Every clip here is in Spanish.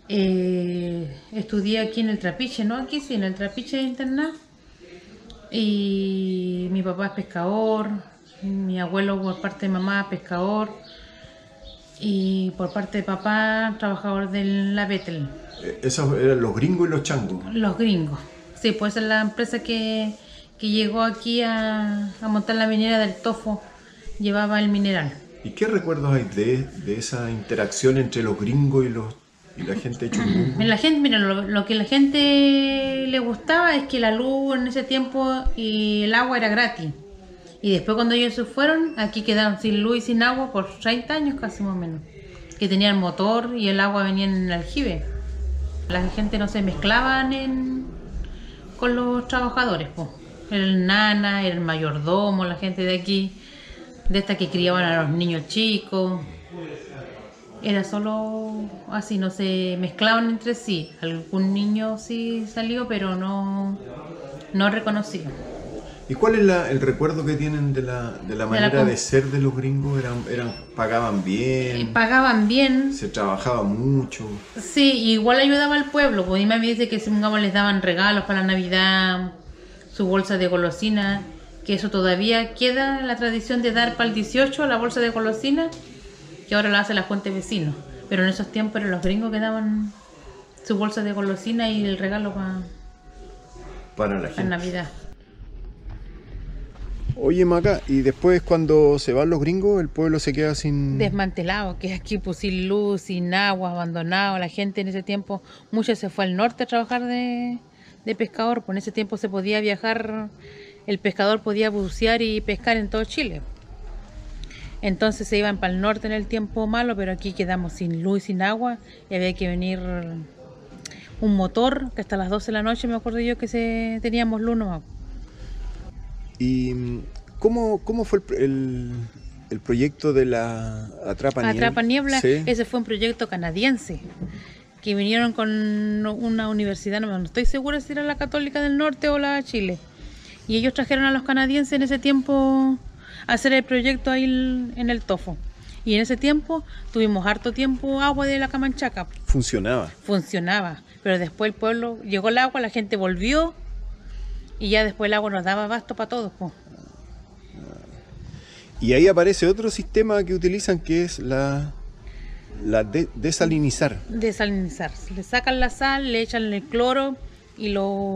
Estudié aquí en el Trapiche, ¿no? Aquí sí, en el Trapiche internado. Y mi papá es pescador, mi abuelo por parte de mamá pescador y por parte de papá trabajador de la Betel. Esos eran los gringos y los changos. Los gringos. Sí, pues esa es la empresa que llegó aquí a montar la minera del Tofo, llevaba el mineral. ¿Y qué recuerdos hay de esa interacción entre los gringos y la gente de Chungungo? La gente, mira, lo que la gente le gustaba es que la luz en ese tiempo y el agua era gratis. Y después cuando ellos se fueron, aquí quedaron sin luz y sin agua por 30 años casi más o menos. Que tenían motor y el agua venía en el aljibe. La gente no se mezclaban con los trabajadores, pues. El nana, el mayordomo, la gente de aquí, de esta que criaban a los niños chicos. Era solo así, no se mezclaban entre sí. Algún niño sí salió, pero no reconocido. ¿Y cuál es el recuerdo que tienen de la manera de ser de los gringos? ¿Pagaban bien? Pagaban bien. ¿Se trabajaba mucho? Sí, igual ayudaba al pueblo. Pues mi mamá dice que supongamos les daban regalos para la Navidad, su bolsa de golosina, que eso todavía queda la tradición de dar para el 18 la bolsa de golosina, que ahora la hace la Fuente Vecino. Pero en esos tiempos eran los gringos que daban su bolsa de golosina y el regalo para la gente. Para Navidad. Oye, Maca, y después cuando se van los gringos, el pueblo se queda sin... Desmantelado, que aquí pues sin luz, sin agua, abandonado. La gente en ese tiempo, mucha se fue al norte a trabajar de pescador. Pues en ese tiempo se podía viajar, el pescador podía bucear y pescar en todo Chile. Entonces se iban para el norte en el tiempo malo, pero aquí quedamos sin luz y sin agua. Y había que venir un motor, que hasta las 12 de la noche me acuerdo yo que teníamos luz nomás. ¿Y cómo fue el proyecto de la Atrapa Niebla? Atrapa Niebla, ¿Sí? Ese fue un proyecto canadiense, que vinieron con una universidad, no estoy segura si era la Católica del Norte o la Chile. Y ellos trajeron a los canadienses en ese tiempo a hacer el proyecto ahí en el Tofo. Y en ese tiempo tuvimos harto tiempo agua de la Camanchaca. Funcionaba. Funcionaba, pero después el pueblo, llegó el agua, la gente volvió. Y ya después el agua nos daba abasto para todos. Po. Y ahí aparece otro sistema que utilizan que es desalinizar. Desalinizar. Le sacan la sal, le echan el cloro y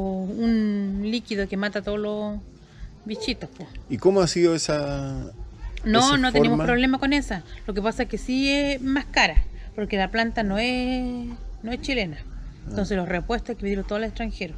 un líquido que mata a todos los bichitos. Po. ¿Y cómo ha sido esa No tenemos problema con esa. Lo que pasa es que sí es más cara, porque la planta no es chilena. Entonces los repuestos hay que pedirlo todo al extranjero.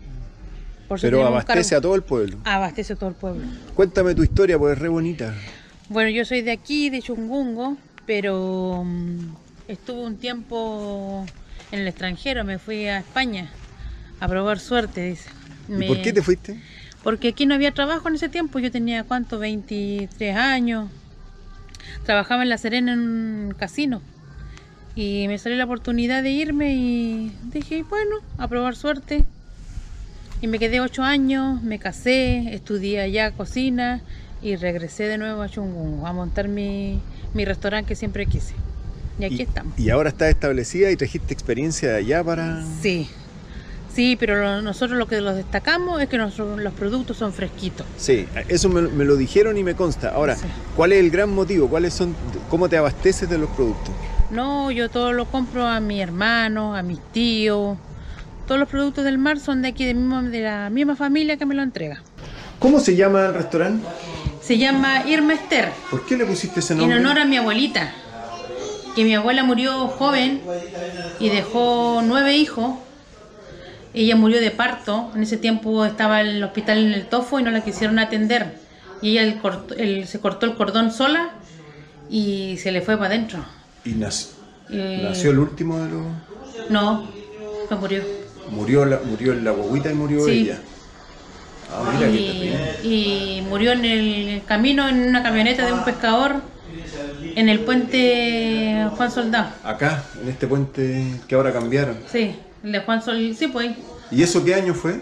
Pero abastece a todo el pueblo. Abastece a todo el pueblo. Cuéntame tu historia, pues es re bonita. Bueno, yo soy de aquí, de Chungungo, pero estuve un tiempo en el extranjero, me fui a España a probar suerte, dice. ¿Y por qué te fuiste? Porque aquí no había trabajo en ese tiempo, yo tenía, 23 años. Trabajaba en La Serena en un casino y me salió la oportunidad de irme y dije, bueno, a probar suerte. Y me quedé 8 años, me casé, estudié allá cocina y regresé de nuevo a Chungungo a montar mi restaurante que siempre quise. Y aquí estamos. ¿Y ahora estás establecida y trajiste experiencia de allá para...? Sí, pero nosotros lo que los destacamos es que los productos son fresquitos. Sí, eso me lo dijeron y me consta. Ahora, sí. ¿Cuál es el gran motivo? ¿Cómo te abasteces de los productos? No, yo todo lo compro a mi hermano, a mis tíos. Todos los productos del mar son de aquí, de la misma familia que me lo entrega. ¿Cómo se llama el restaurante? Se llama Irma Ester. ¿Por qué le pusiste ese nombre? En honor a mi abuelita. Que mi abuela murió joven y dejó 9 hijos. Ella murió de parto. En ese tiempo estaba en el hospital en el Tofo y no la quisieron atender. Y ella se cortó el cordón sola y se le fue para adentro. ¿Y nació el último de los...? No murió. Murió la guaguita y murió ella. Ah, mira qué terrible. Y murió en el camino en una camioneta de un pescador en el puente Juan Soldado. Acá, en este puente que ahora cambiaron. Sí, el de Juan Soldado, sí pues. ¿Y eso qué año fue?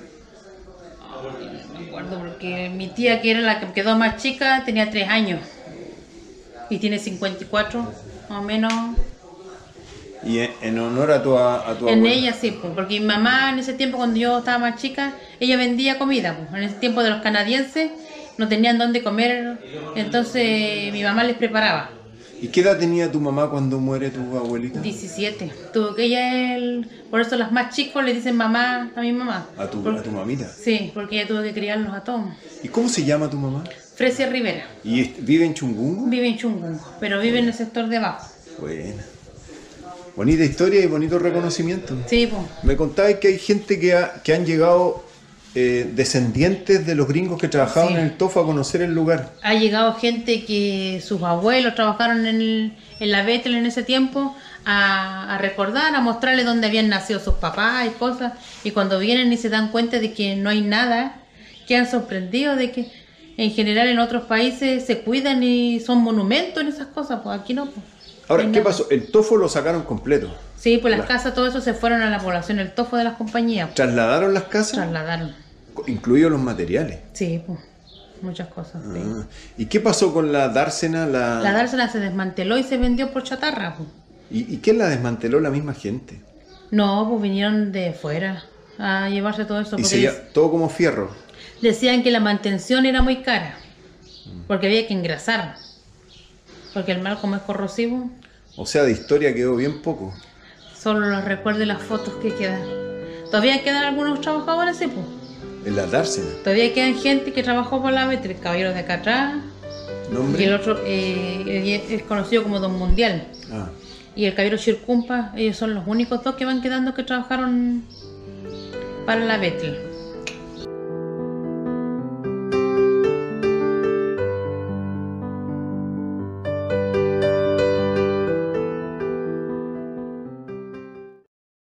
No me acuerdo porque mi tía, que era la que quedó más chica, tenía 3 años. Y tiene 54, más o menos. Y en honor a tu abuela. En ella sí, pues, porque mi mamá en ese tiempo, cuando yo estaba más chica, ella vendía comida, pues. En ese tiempo de los canadienses no tenían dónde comer, entonces mi mamá les preparaba. ¿Y qué edad tenía tu mamá cuando muere tu abuelita? 17. Tuvo que por eso las más chicos le dicen mamá a mi mamá. ¿A tu mamita? Sí, porque ella tuvo que criarlos a todos. ¿Y cómo se llama tu mamá? Fresia Rivera. ¿Y vive en Chungungo? Vive en Chungungo, pero vive en el sector de abajo. Buena. Bonita historia y bonito reconocimiento. Sí, pues. Me contabas que hay gente que han llegado descendientes de los gringos que trabajaban en el Tofu a conocer el lugar. Ha llegado gente que sus abuelos trabajaron en la Bethel en ese tiempo a recordar, a mostrarles dónde habían nacido sus papás y cosas. Y cuando vienen y se dan cuenta de que no hay nada, quedan sorprendidos de que en general en otros países se cuidan y son monumentos en esas cosas, pues aquí no. Pues. Ahora, ¿qué pasó? El Tofu lo sacaron completo. Sí, pues las casas, todo eso se fueron a la población, el Tofu de las compañías. ¿Trasladaron las casas? Trasladaron. Incluidos los materiales. Sí, pues, muchas cosas. Sí. ¿Y qué pasó con la dársena? La dársena se desmanteló y se vendió por chatarra. Pues. ¿Y quién la desmanteló? La misma gente. No, pues vinieron de fuera a llevarse todo eso. Y todo como fierro. Decían que la mantención era muy cara, porque había que engrasar, porque el mal como es corrosivo. O sea, de historia quedó bien poco. Solo los recuerdos y las fotos que quedan. Todavía quedan algunos trabajadores, sí, pues. En la dársena. Todavía quedan gente que trabajó por la Bethel, el caballero de acá atrás. ¿Nombre? Y el otro es conocido como Don Mundial. Ah. Y el caballero Chircumpa, ellos son los únicos dos que van quedando que trabajaron para la Bethel.